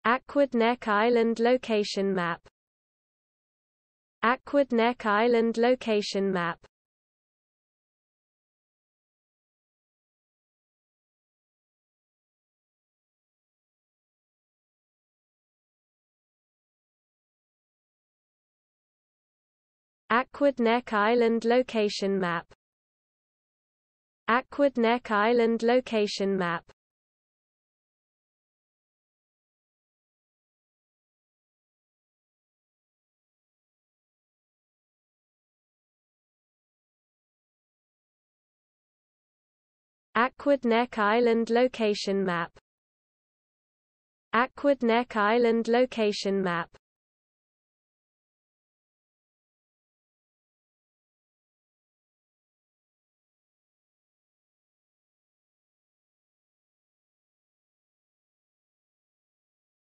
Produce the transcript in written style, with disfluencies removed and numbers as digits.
Aquidneck Island location map. Aquidneck Island location map. Aquidneck Island location map. Aquidneck Island location map. Aquidneck Island location map. Aquidneck Island location map.